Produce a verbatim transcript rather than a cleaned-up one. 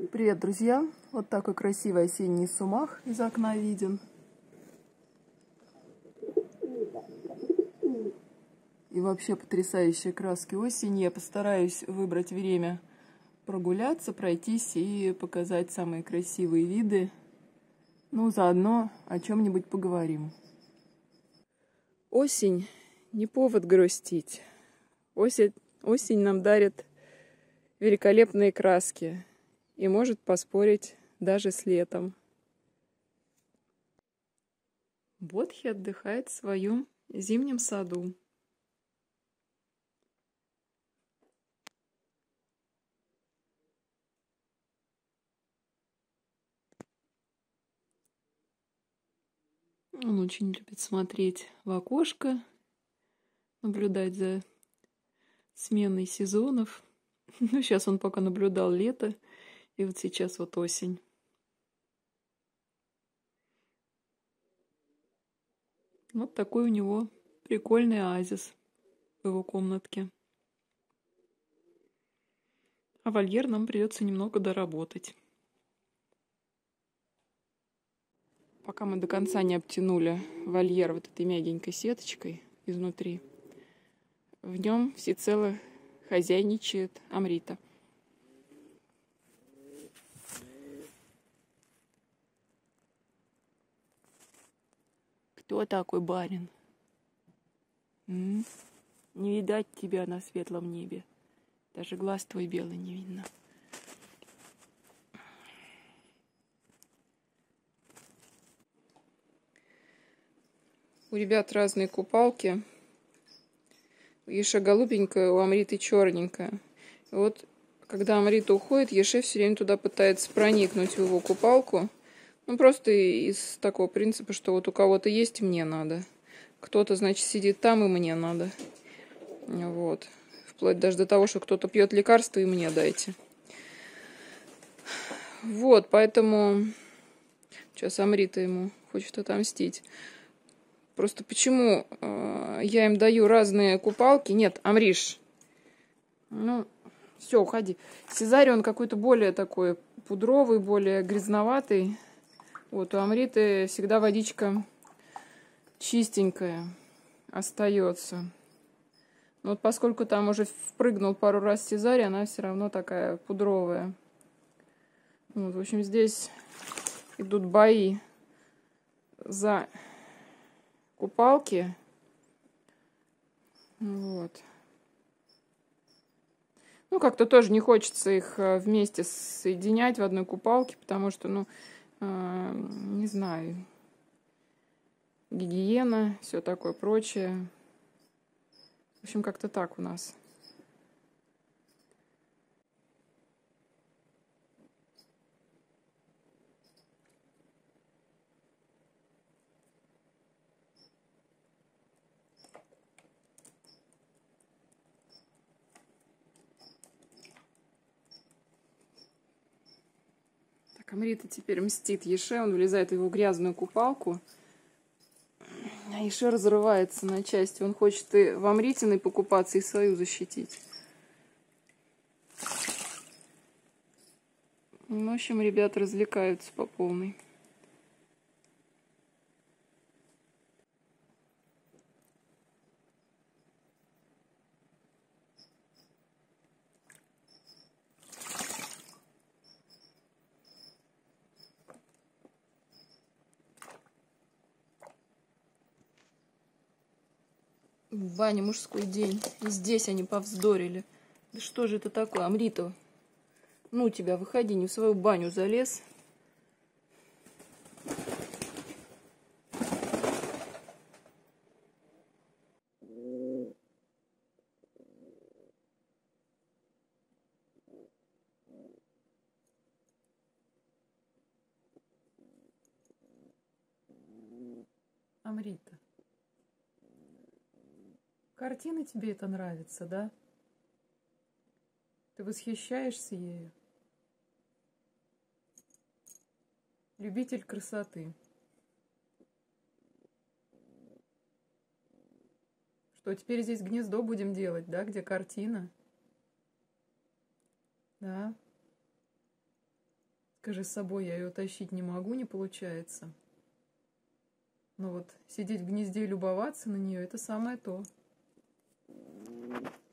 Привет, друзья! Вот такой красивый осенний сумах из окна виден. И вообще потрясающие краски осени. Я постараюсь выбрать время прогуляться, пройтись и показать самые красивые виды. Ну, заодно о чем-нибудь поговорим. Осень не повод грустить. Осень, осень нам дарит великолепные краски и может поспорить даже с летом. Бодхи отдыхает в своем зимнем саду. Он очень любит смотреть в окошко, наблюдать за сменой сезонов. Ну, сейчас он пока наблюдал лето, и вот сейчас вот осень. Вот такой у него прикольный оазис в его комнатке. А вольер нам придется немного доработать. Пока мы до конца не обтянули вольер вот этой мягенькой сеточкой изнутри, в нем всецело хозяйничает Амрита. Кто такой барин? М? Не видать тебя на светлом небе. Даже глаз твой белый не видно. У ребят разные купалки. У Еше голубенькая, у Амриты черненькая. И вот, когда Амрита уходит, Еше все время туда пытается проникнуть в его купалку. Ну, просто из такого принципа, что вот у кого-то есть, мне надо. Кто-то, значит, сидит там, и мне надо. Вот. Вплоть даже до того, что кто-то пьет лекарство, и мне дайте. Вот, поэтому сейчас Амрита ему хочет отомстить. Просто почему э, я им даю разные купалки? Нет, Амриш. Ну, все, уходи. Сезарий, он какой-то более такой пудровый, более грязноватый. Вот, у Амриты всегда водичка чистенькая остается. Но вот поскольку там уже впрыгнул пару раз Сезарий, она все равно такая пудровая. Вот, в общем, здесь идут бои за купалки. Вот. Ну, как-то тоже не хочется их вместе соединять в одной купалке, потому что, ну, э, не знаю, гигиена, все такое прочее. В общем, как-то так у нас. Амрита теперь мстит Еше, он влезает в его грязную купалку. А Еше разрывается на части. Он хочет и в Амритиной покупаться, и свою защитить. В общем, ребята развлекаются по полной. В бане мужской день. И здесь они повздорили. Да что же это такое, Амрита? Ну тебя, выходи, не в свою баню залез. Амрита. Картина тебе это нравится, да? Ты восхищаешься ею? Любитель красоты. Что, теперь здесь гнездо будем делать, да? Где картина? Да. Скажи, с собой я ее тащить не могу, не получается. Но вот сидеть в гнезде и любоваться на нее — это самое то.